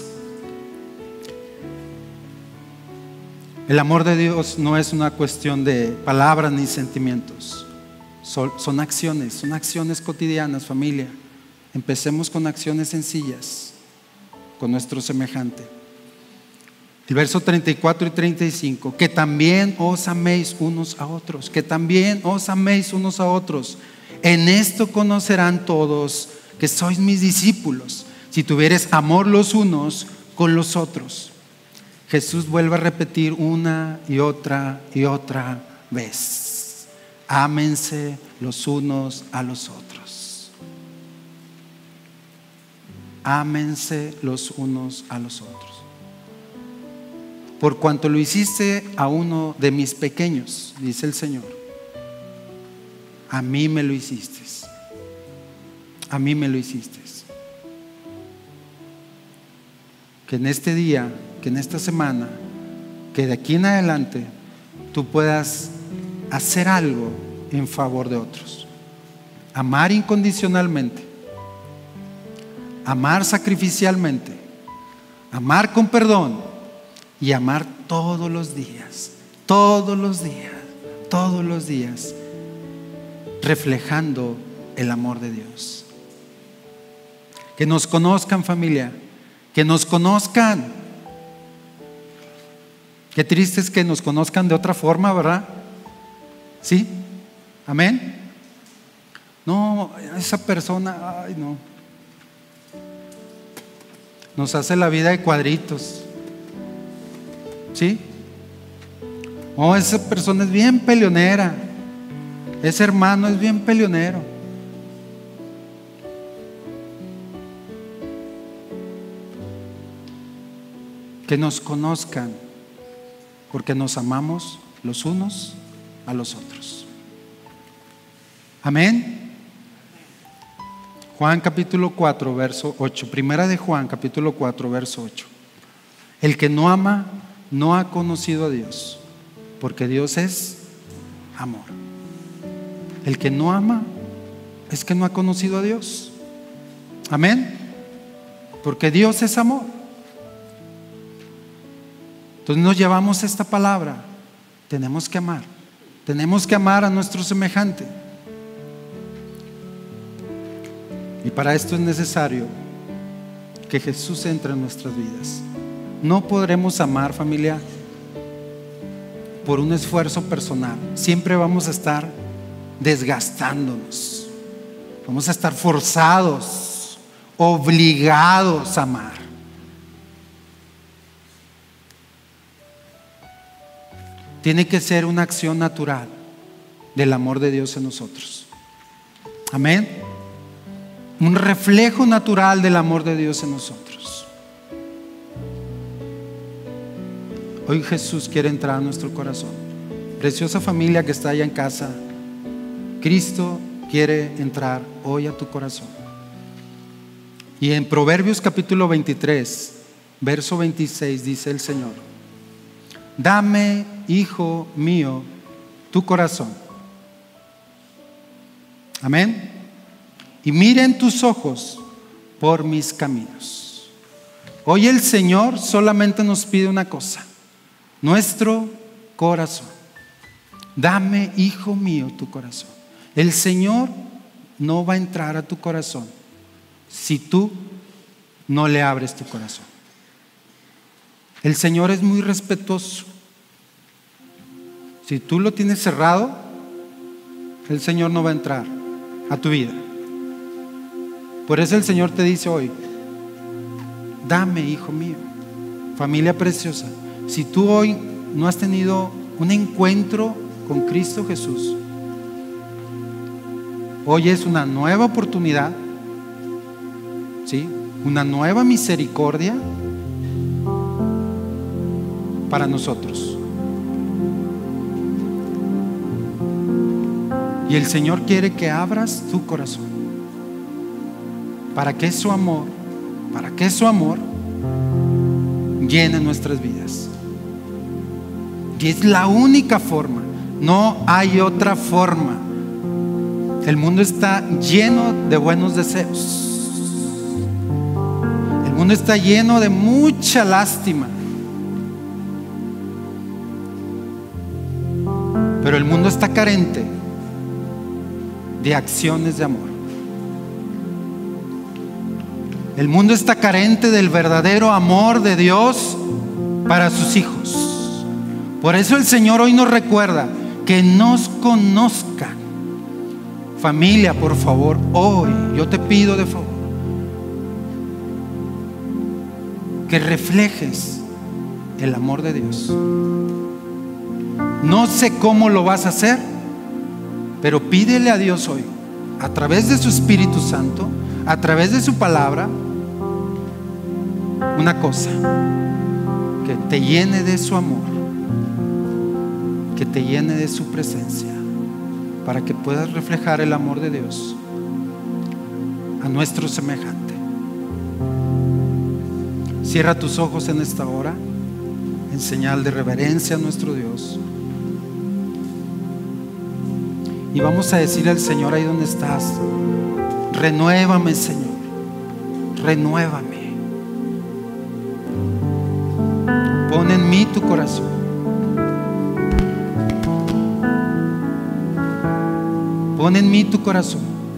El amor de Dios no es una cuestión de palabras ni sentimientos. Son acciones cotidianas, familia. Empecemos con acciones sencillas con nuestro semejante. El verso 34 y 35: que también os améis unos a otros, que también os améis unos a otros. En esto conocerán todos que sois mis discípulos, si tuviereis amor los unos con los otros. Jesús vuelve a repetir una y otra vez: ámense los unos a los otros. Ámense los unos a los otros. Por cuanto lo hiciste a uno de mis pequeños, dice el Señor, a mí me lo hiciste. A mí me lo hiciste. Que en este día, que en esta semana, que de aquí en adelante tú puedas hacer algo en favor de otros. Amar incondicionalmente, amar sacrificialmente, amar con perdón y amar todos los días, reflejando el amor de Dios. Que nos conozcan, familia, que nos conozcan. Qué triste es que nos conozcan de otra forma, ¿verdad? ¿Sí? ¿Amén? No, esa persona, ay no, nos hace la vida de cuadritos. ¿Sí? Oh, esa persona es bien peleonera. Ese hermano es bien peleonero. Que nos conozcan porque nos amamos los unos a los otros. Amén. Juan capítulo 4, verso 8. Primera de Juan capítulo 4, verso 8. El que no ama no ha conocido a Dios, porque Dios es amor. El que no ama es que no ha conocido a Dios. Amén. Porque Dios es amor. Entonces nos llevamos esta palabra. Tenemos que amar. Tenemos que amar a nuestro semejante. Y para esto es necesario que Jesús entre en nuestras vidas. No podremos amar, familia, por un esfuerzo personal. Siempre vamos a estar desgastándonos. Vamos a estar forzados, obligados a amar. Tiene que ser una acción natural del amor de Dios en nosotros. Amén. Un reflejo natural del amor de Dios en nosotros. Hoy Jesús quiere entrar a nuestro corazón. Preciosa familia que está allá en casa, Cristo quiere entrar hoy a tu corazón. Y en Proverbios capítulo 23, verso 26 dice el Señor: dame, hijo mío, tu corazón. Amén. Y miren tus ojos por mis caminos. Hoy el Señor solamente nos pide una cosa: nuestro corazón. Dame, hijo mío, tu corazón. El Señor no va a entrar a tu corazón si tú no le abres tu corazón. El Señor es muy respetuoso. Si tú lo tienes cerrado, el Señor no va a entrar a tu vida. Por eso el Señor te dice hoy: dame, hijo mío. Familia preciosa, si tú hoy no has tenido un encuentro con Cristo Jesús, hoy es una nueva oportunidad, ¿sí? Una nueva misericordia para nosotros. Y el Señor quiere que abras tu corazón para que su amor llene nuestras vidas. Y es la única forma, no hay otra forma. El mundo está lleno de buenos deseos. El mundo está lleno de mucha lástima. Pero el mundo está carente de acciones de amor. El mundo está carente del verdadero amor de Dios para sus hijos. Por eso el Señor hoy nos recuerda que nos conozcan. Familia, por favor, hoy yo te pido de favor que reflejes el amor de Dios. No sé cómo lo vas a hacer, pero pídele a Dios hoy, a través de su Espíritu Santo, a través de su palabra, una cosa: que te llene de su amor, que te llene de su presencia, para que puedas reflejar el amor de Dios a nuestro semejante. Cierra tus ojos en esta hora en señal de reverencia a nuestro Dios. Y vamos a decirle al Señor ahí donde estás: renuévame, Señor, renuévame. Pon en mí tu corazón. Pon en mí tu corazón.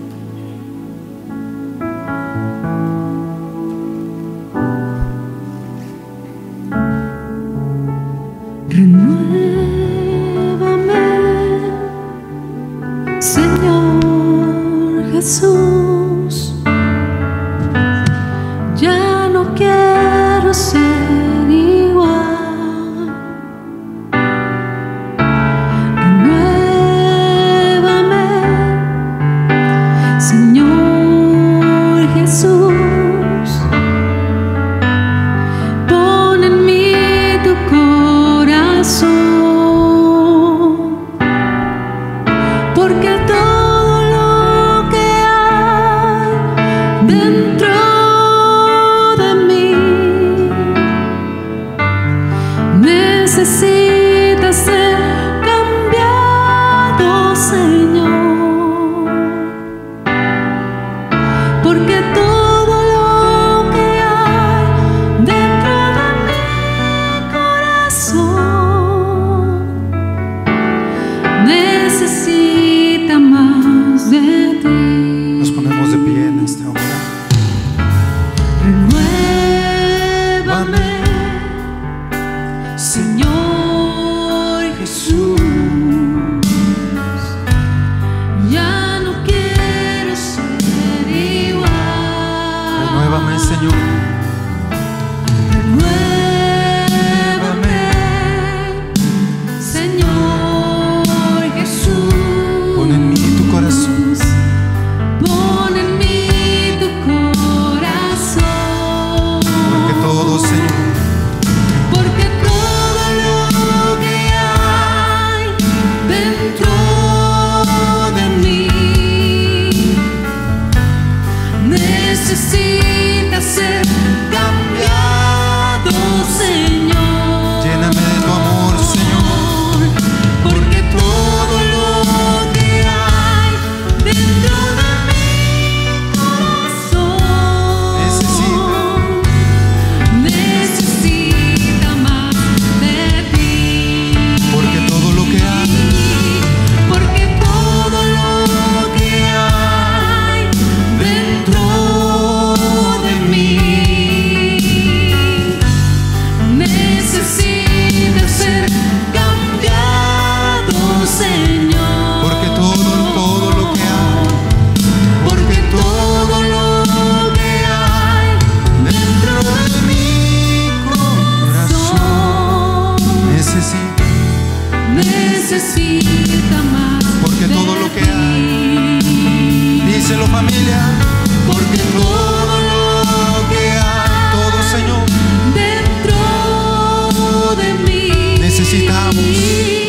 Renuévame, Señor Jesús. Ya no quiero ser igual. Renuévame, Señor Jesús. Pon en mí tu corazón, porque todo lo dentro de mí. Necesita ser cambiado, Señor, porque todo lo que hay dentro de mi corazón necesita más de ti. Nos ponemos de pie en esta hora. Renuévame, Señor Jesús. Ya no quiero ser igual. Renuévame, Señor. Renuévame, Señor Jesús. Pon en mí tu corazón. Pon en mí tu corazón. Porque todo, Señor, Porque todo lo que hay dentro de mí necesita ser cambiado, Señor. lléname de tu amor, Señor. Porque todo lo que hay dentro de mi corazón necesita más de ti. Porque todo lo que hay, Porque todo lo que hay dentro de mí necesita ser cambiado, Señor. porque todo lo que hay, Porque todo lo que hay dentro de mi corazón necesita más. Porque de todo lo que hay. ti. díselo, familia. Porque todo lo que hay Todo, Señor, dentro de mí necesitamos.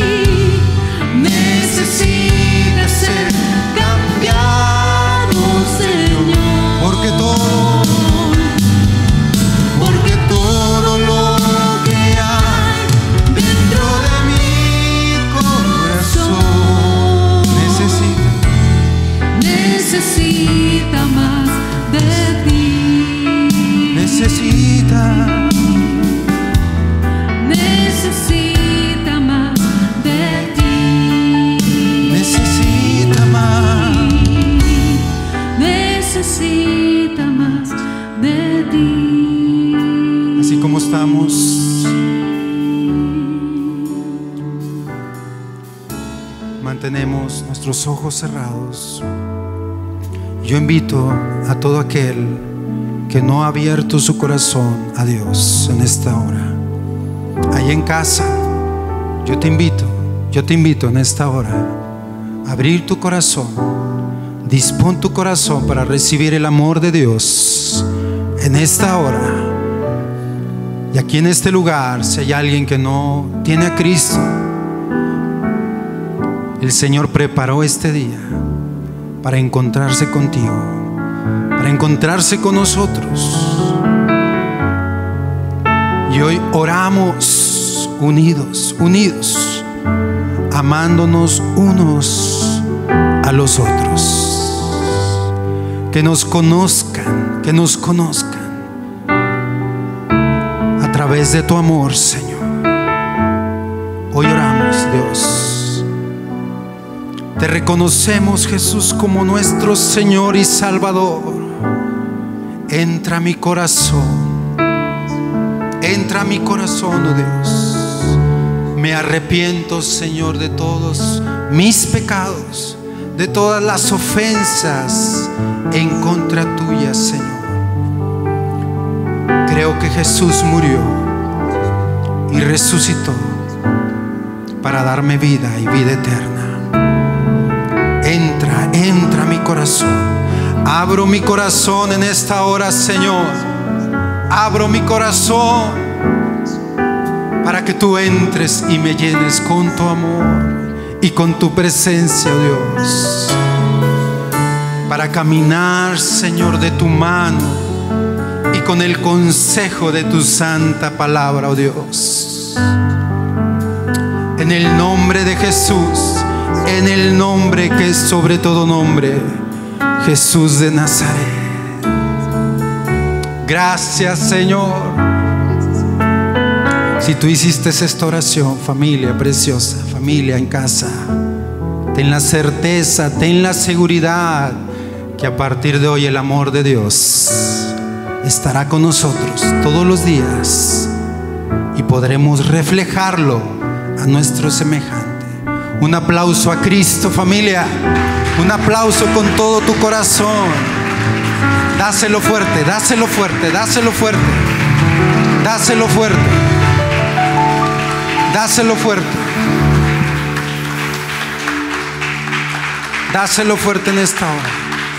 necesita ser cambiado, Señor. Porque todo lo que hay dentro de mi corazón necesita más de ti. necesita. Necesita más de ti. Necesita más. Necesita más de ti. Así como estamos, mantenemos nuestros ojos cerrados. Yo invito a todo aquel que no ha abierto su corazón a Dios en esta hora. Ahí en casa, yo te invito en esta hora a abrir tu corazón. Dispón tu corazón para recibir el amor de Dios en esta hora. Y aquí en este lugar, si hay alguien que no tiene a Cristo, el Señor preparó este día para encontrarse contigo, para encontrarse con nosotros. Y hoy oramos unidos, amándonos unos a los otros. Que nos conozcan a través de tu amor, Señor. Hoy oramos, Dios. Te reconocemos, Jesús, como nuestro Señor y Salvador. Entra a mi corazón. Entra a mi corazón, oh Dios. Me arrepiento, Señor, de todos mis pecados, de todas las ofensas en contra tuya, Señor. Creo que Jesús murió y resucitó para darme vida y vida eterna. Entra a mi corazón. Abro mi corazón en esta hora, Señor. Abro mi corazón para que tú entres y me llenes con tu amor y con tu presencia, oh Dios. para caminar, Señor, de tu mano y con el consejo de tu santa palabra, oh Dios. En el nombre de Jesús, en el nombre que es sobre todo nombre, Jesús de Nazaret. Gracias, Señor. Si tú hiciste esta oración, familia preciosa, familia en casa, ten la certeza, ten la seguridad que a partir de hoy el amor de Dios estará con nosotros todos los días y podremos reflejarlo a nuestro semejante. Un aplauso a Cristo, familia. Un aplauso con todo tu corazón. Dáselo fuerte, dáselo fuerte, dáselo fuerte. Dáselo fuerte. Dáselo fuerte. Dáselo fuerte en esta hora.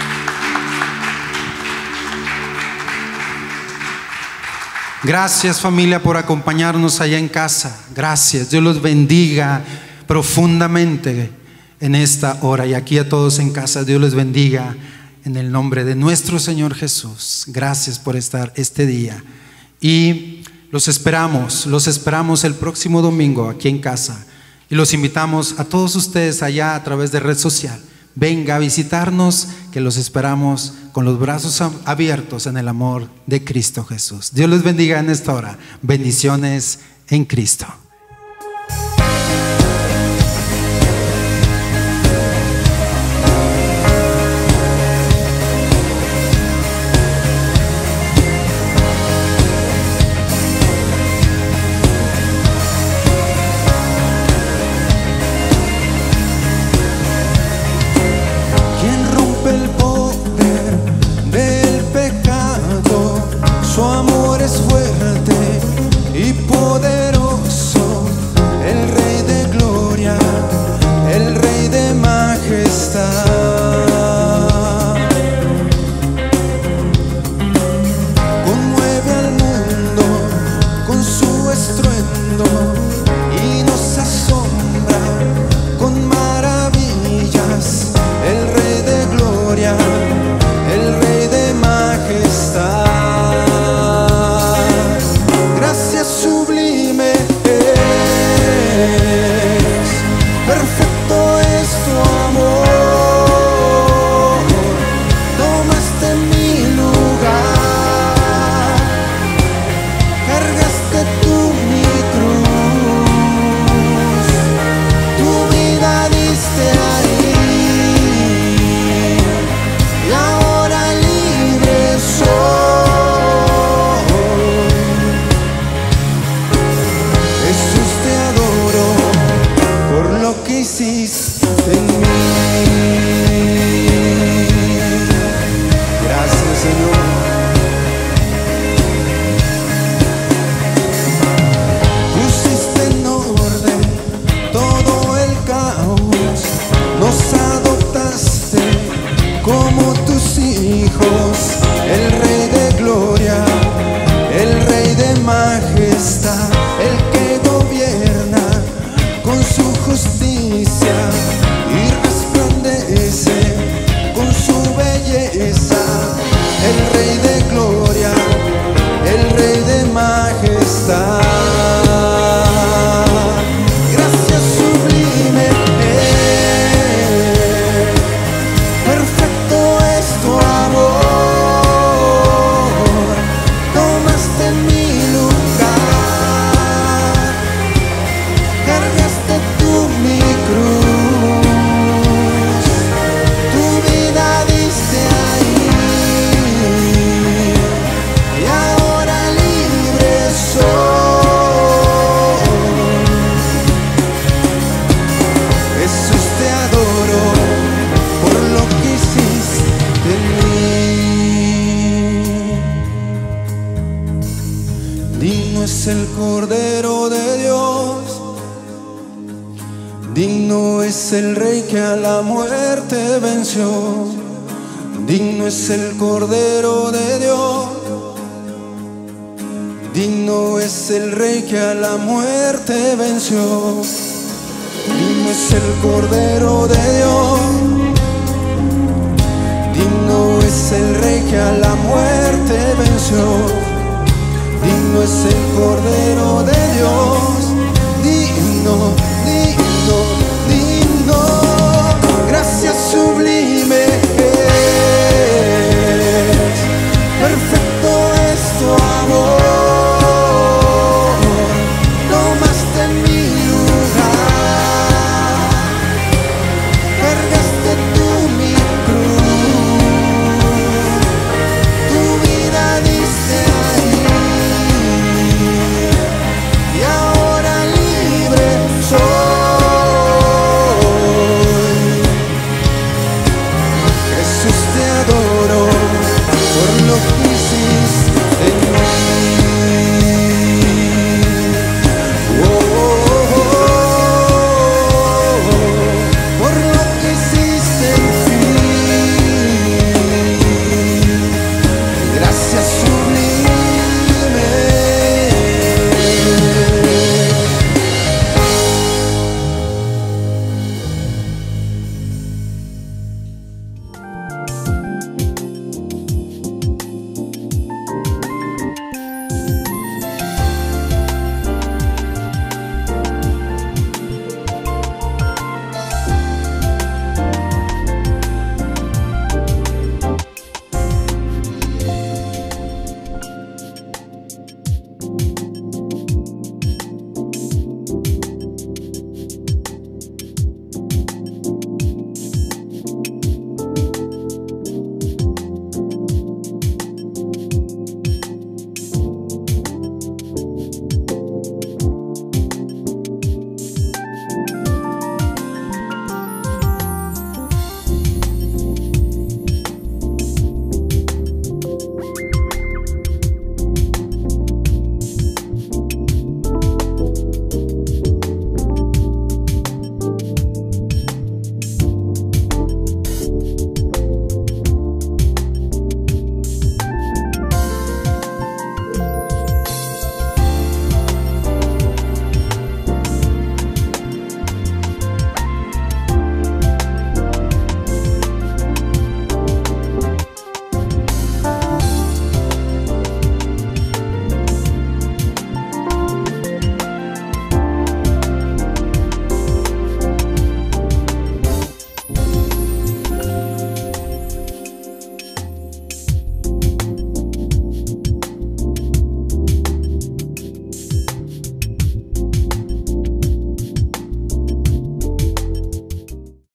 Gracias, familia, por acompañarnos allá en casa. Gracias. Dios los bendiga profundamente en esta hora. Y aquí a todos en casa, Dios les bendiga en el nombre de nuestro Señor Jesús. Gracias por estar este día. Y los esperamos el próximo domingo aquí en casa. Y los invitamos a todos ustedes allá a través de red social. Venga a visitarnos, que los esperamos con los brazos abiertos en el amor de Cristo Jesús. Dios les bendiga en esta hora. Bendiciones en Cristo. Su amor es fuerte y poderoso, el Rey de gloria, el Rey de majestad. Conmueve al mundo con su estruendo y nos asombra con maravillas, el Rey de gloria, el Rey de majestad. Sublime es, perfecto es tu amor, tomaste mi lugar, cargaste tú mi cruz, tu vida diste ahí, y ahora libre soy. Que hiciste en mí. Gracias, Señor. Pusiste en orden todo el caos, nos adoptaste como tus hijos, el Rey de gloria, el Rey de majestad, el que gobierna con su justicia y resplandece con su belleza, el Rey de gloria, el Rey de majestad. Gracias sublime es, perfecto es tu amor, tomaste mi lugar, cargaste tú mi cruz, tu vida diste ahí, y ahora libre soy. Jesús, te adoro por lo que hiciste en mí. Digno es el Cordero de Dios, digno es el Rey que a la muerte venció. Digno es el Cordero de Dios, digno es el Rey que a la muerte venció. Digno es el Cordero de